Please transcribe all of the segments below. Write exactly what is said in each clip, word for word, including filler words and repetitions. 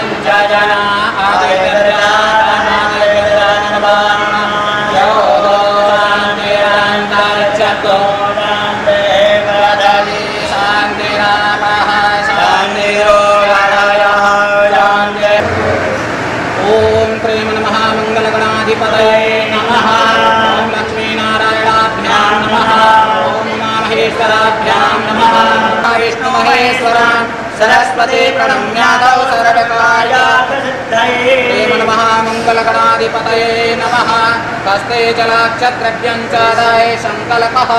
जना पतये नमः। ओम लक्ष्मीनारायणाभ्यां नमः। ओम उमामहेश्वराभ्यां नमः। विष्णु महेश्वर सरस्वती प्रणम्यादौ सर्वकार्यार्थसिद्धये नमः। मंगलगणाधिपतये नमः। हस्ते जलाक्षद्रव्यं च दाये संकल्पः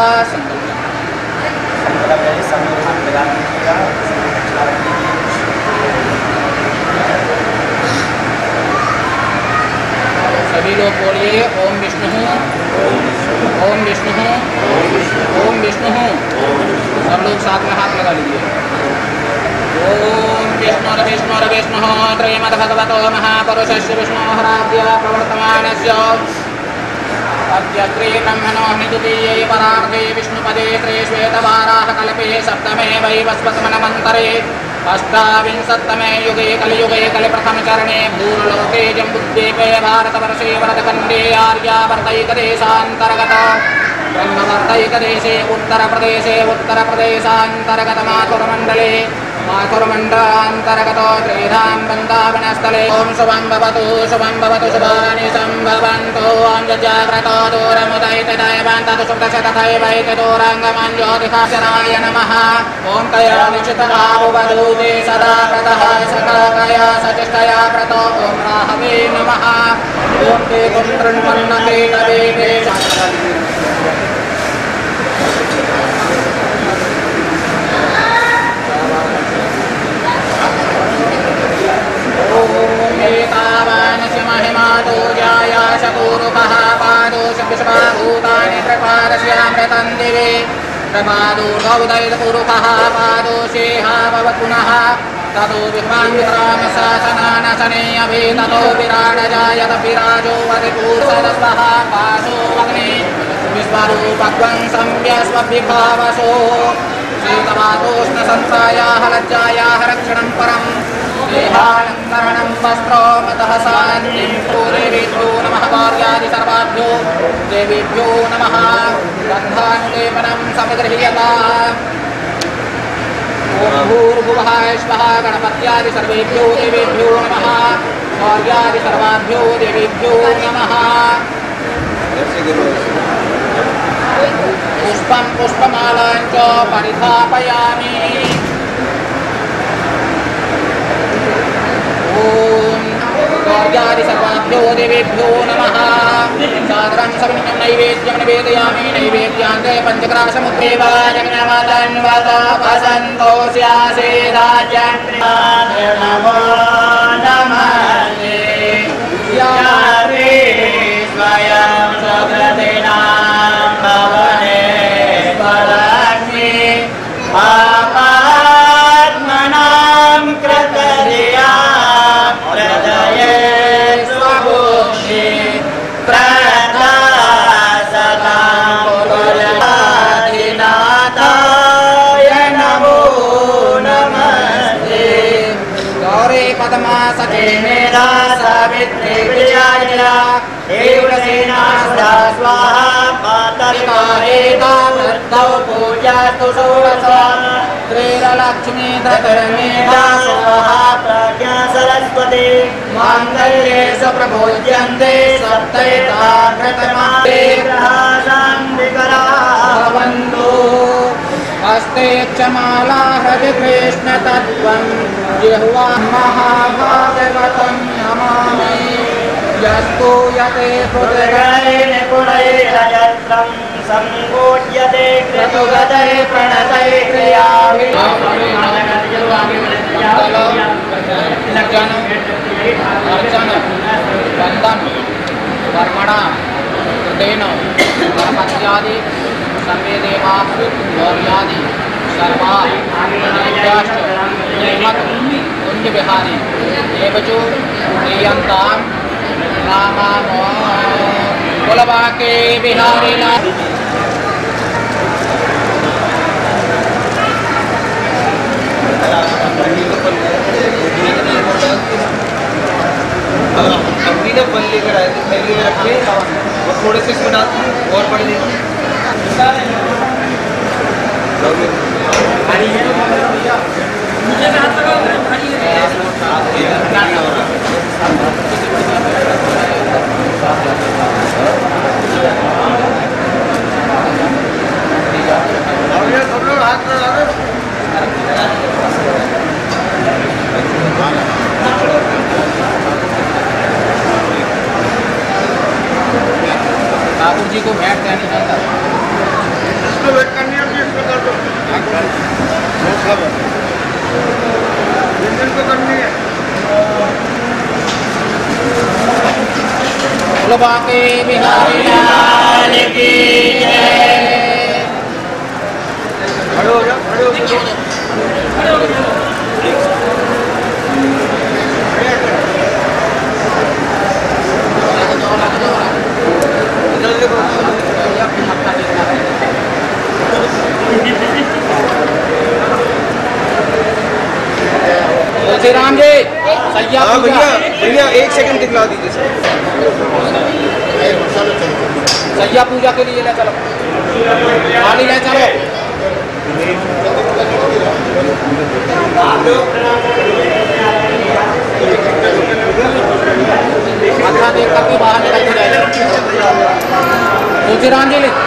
सभी लोग बोलिए ओम विष्णु ओम विष्णु ओम विष्णु। सब लोग साथ में हाथ लगा लीजिए। ओम विष्णु विष्णु विष्णु त्रयमद भगवतो महापुरुषस्य विष्णोराध्य प्रवर्तमानस्य अद्य श्री ब्रह्मणो द्वितीये परार्धे विष्णुपदे त्रे श्वेतवाराह कल्पे सप्तमे वैवस्वतमन्वन्तरे अष्टाविंशत्तमे युगे कलियुगे कलिप्रथमचरणे भूर्लोके जम्बुद्वीपे भारतवर्षे भरतखण्डे आर्यावर्तैकदेशान्तर्गत ब्रह्मवर्तैकदेशे उत्तरप्रदेशे उत्तरप्रदेशान्तर्गत माथुरमण्डले माथुरमण्डलान्तर्गतो त्रिधाम वृन्दावनस्थले ओम शुभं भवतु शुभं भवतु शुभानि सम्भवन्तु ओम जजाग्रतो दूरमुदयितदयवन्तु शुभ्रशतथैवैतदूराङ्गमञ्ज्योतिषाय नमः। ओम तया निश्चितभाववधूते सदा व्रतः सकलकया सचेष्टया व्रतो ओम राहवे नमः। ओम ते कुण्डृन्पन्नते तवे ते एतावानस्य महिमातो जायाश पूरुकः पादोष विश्वाभूतानि प्रपादस्यामृतं दिवे प्रपादोर्गौदैतपूरुकः पादोषेहाभवत् पुनः ततो विक्रान्तरामशासनानशने अभि ततो विराडजायत विराजो वदिपूर्षदस्वः पाशो अग्नि विश्वरूपत्वं संव्यस्वभिभावसो शीतवातोष्णसंसायाः लज्जायाः रक्षणं परम् देहालङ्करणं वस्त्रो मतः शान्तिं देवीभ्यो नमः। कार्यादि सर्वाभ्यो देवीभ्यो नमः। गन्धानुलेपनं समगृह्यताम्। ॐ भूर्भुवः स्वः गणपत्यादि सर्वेभ्यो देवेभ्यो नमः। कार्यादि सर्वाभ्यो देवीभ्यो नमः। पुष्पं पुष्पमालां च परिधापयामि। ओम कार्यादि सर्वाभ्यो देवेभ्यो नमः। सादरं सविनयं नैवेद्यं निवेदयामि। नैवेद्यान्ते पञ्चग्रासमुद्रेवा जगन्नाथन्वत वसन्तो स्यासेदाजन्नाथ नमो नमस्ते यारे स्वयं सुकृतिनां भवने परस्मै पापात्मनां कृतधिया हृदये स्वबुद्धि प्रदासतां कुलनाथाय नमो नमस्ते। गौरी पद्मा सखे मेधा सावित्री विजया देवसेना सदा स्वाहा पातलिका एता वृद्धौ पूजास्तु षोडशा श्रीलक्ष्मी धर्मेधा स्वाहा प्रज्ञा सरस्वती माङ्गल्येषु प्रभोज्यन्ते सप्तैता कृतमाते ग्रहाशान्तिकरा भवन्तु। हस्ते च माला हृदि कृष्णतत्त्वं जिह्वा महाभागवतं नमामि। यस्तु यते पुत्रगणैः निपुणैरजस्रं सम्पूज्यते क्रतुगतैः प्रणतैः क्रियाभिः। अर्चन वंदन कर्मणा कृतेन गणपत्यादि सर्वे देवाः गौर्यादि सर्वा नैवेद्याश्च श्रीमत् कुञ्ज विहारी देवचो प्रियन्तां नामामो कुलवाके बिहारी ना लेकर आए थे, थैली में रखे और थोड़े से इसमें डाल और पड़ देंगे। ठाकुर जी को भेंट देनी चाहता इसको वेट करनी है, इसको कर दो। इंजन को करनी है। बोलो बाके बिहारी लाल की जय। खड़े हो जाओ, खड़े हो जाओ, खड़े हो जाओ। तुलसी राम जी सैया हाँ भैया भैया एक सेकंड दिखला दीजिए सर। सैया पूजा के लिए ले चलो, खाली ले चलो। माथा देख करके बाहर निकल के जाए। तुलसी राम जी ले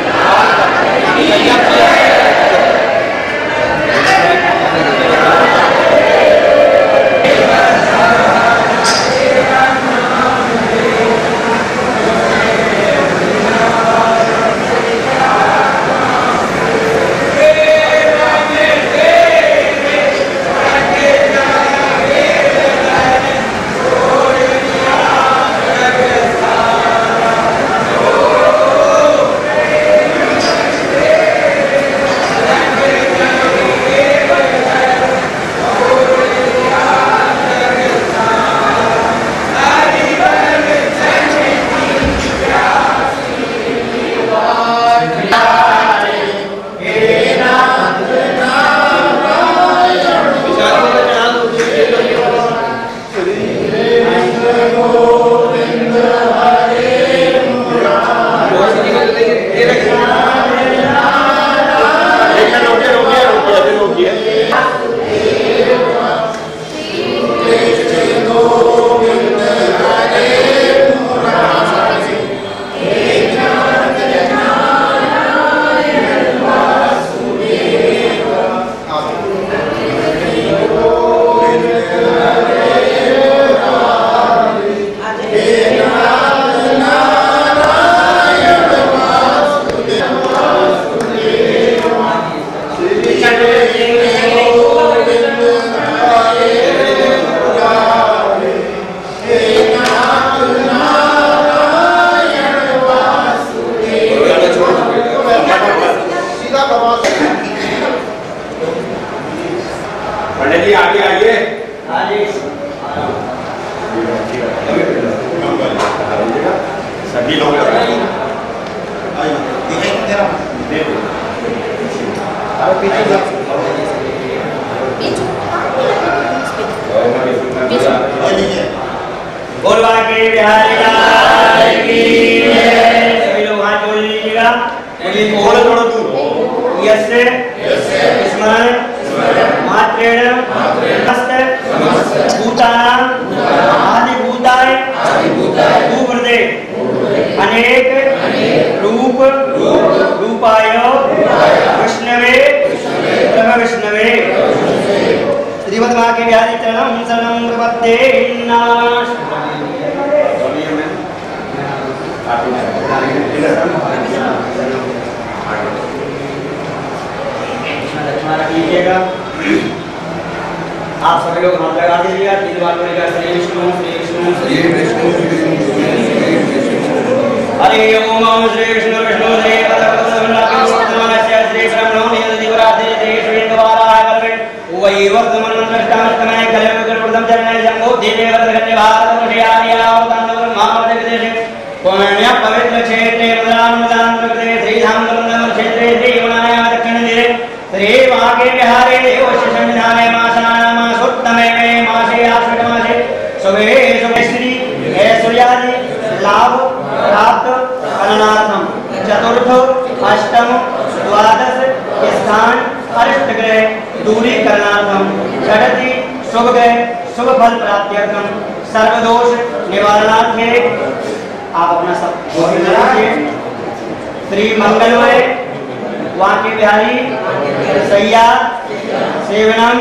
सभी लोग बोलवा के बिहारी लाल की जय। सभी लोग हाथ जोड़ लीजिएगा। थोड़ा थोड़ा दूर। यस्य स्मरण मात्रेण समस्त भूतानां आदिभूताय भूवृदे अनेक रूप रूपाय विष्णवे ब्रह्म विष्णवे श्रीमद् मां के बिहारी चरणं शरणं प्रपद्ये नमः। कीजिएगा। आप सभी लोग हाथ लगा दीजिएगा। तीन बार बोलेगा श्री विष्णु श्री विष्णु श्री विष्णु हरि ओम श्री विष्णु विष्णु श्री पदपद्मनाभस्य श्री ब्रह्मणो नीलदिवराधे श्री श्रीन्द्रवाराय कल्पे वै वर्तमानमष्टामष्टमय कलयुगप्रदं चरणे जम्बो देवे वरदगन्य भारतवर्षयानियावतान्नवर महावदविदेशे पुण्य पवित्र क्षेत्रे मदानुदान प्रकृते श्रीधाम वृंदावन क्षेत्रे श्रीवनाय दक्षिणदिरे श्री वागे विहारे देवस्य संविधाने मासानामासोत्तमे मे मासे आश्विन मासे शुभे शुभे श्री ऐश्वर्यादि लाभ प्राप्त करणार्थम चतुर्थ अष्टम द्वादश स्थान अरिष्ट ग्रह दूरी करणार्थम षष्ठी शुभ ग्रह शुभ फल प्राप्त्यर्थम सर्वदोष निवारणार्थे आप अपना सब श्री मंगलमय वाक्य बिहारी सैया सेवनम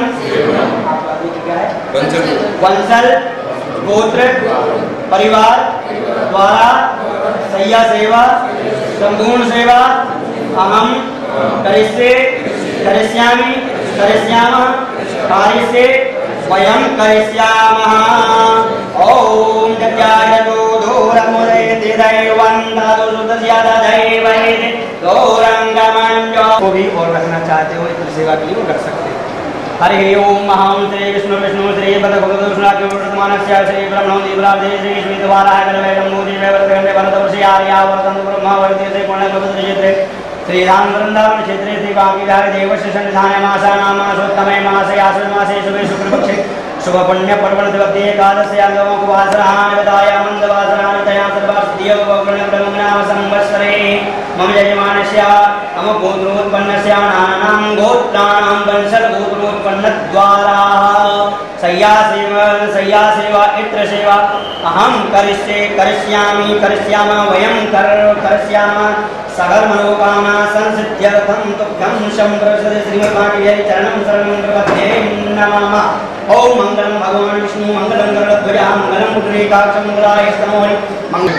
वंशल गोत्र परिवार द्वारा सैया सेवा संपूर्ण सेवा अहम करिष्ये करिष्यामि करिष्यामः कार्यस्य वयं करिष्यामः। ओम जज्ञायतो धूरमुदयति दैवन्दातु सुतस्यादा दैवैति गौरंगमंजो को भी और रखना चाहते हो इस सेवा के लिए वो कर सकते हैं। हरि ओम महाम श्री विष्णु विष्णु श्री पद भगवत विष्णु वर्तमानस्य श्री ब्रह्मणो दीवराधे श्री श्वेतवाराय कलवैलम मोदी वैवर्तकंडे भरतवर्षे आर्यावर्तन ब्रह्मा वर्तिते पुण्यकवच क्षेत्रे श्री राम वृंदावन क्षेत्रे श्री बांकी विहार देवस्य सन्निधाने मासा नामासोत्तमे मासे आश्विन मासे शुभे शुक्रपक्षे शुभ पुण्य पर्वण दिवसे एकादश्यागमो वासरान् विदाय मंदवासरान् तया सर्वासिद्धियो गौगुण ब्रह्मनाम संवत्सरे मम यजमानस्य मम गोत्रोत्पन्नस्य नानानां गोत्राणां वंशल गोत्रोत्पन्नद्वारा सय्या सेवा सय्या सेवा इत्र सेवा अहं करिष्ये करिष्यामि करिष्यामः वयं कर करिष्यामः सकल मनोकामना संसिद्ध्यर्थं तुभ्यं शंप्रसद श्रीमद्भागवते चरणं शरणं प्रपद्ये नमः। ओम मंगलम भगवान विष्णु मंगलम गरुड़ध्वज मंगलम पुंडरीकाक्ष मंगलाय स्तनोहरि मंगल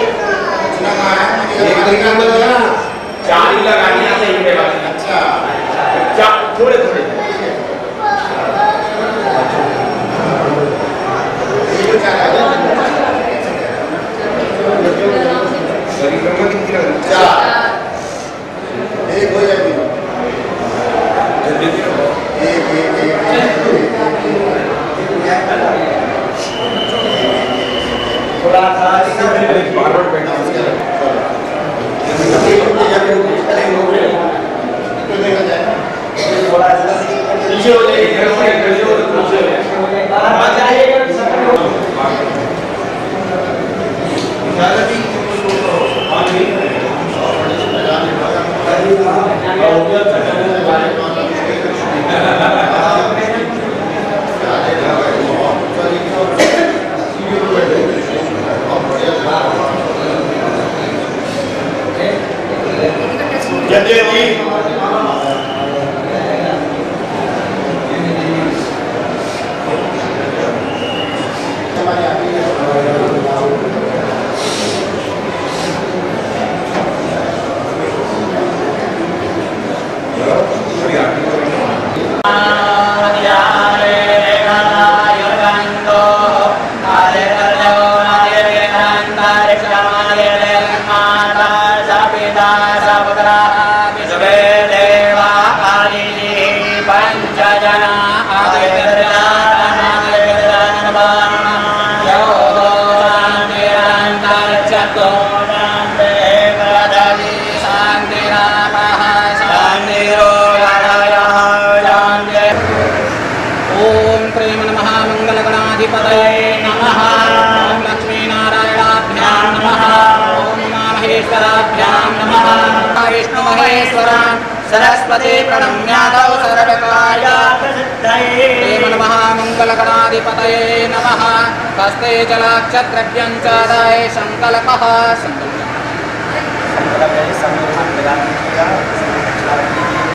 चार ही लगानी है सही में बात। अच्छा चार थोड़े थोड़े एक हो जाएगी एक एक थोड़ा सा बार-बार बैठना थोड़ा सा पीछे हो जाइए घर से घर से पीछे हो जाइए बाहर आ जाइए सरस्वती प्रणम्यादौ सर्वकार्यार्थसिद्धये नमः मंगलगणाधिपतये नमः हस्ते जलाक्षद्रव्यं च दाये संकल्पः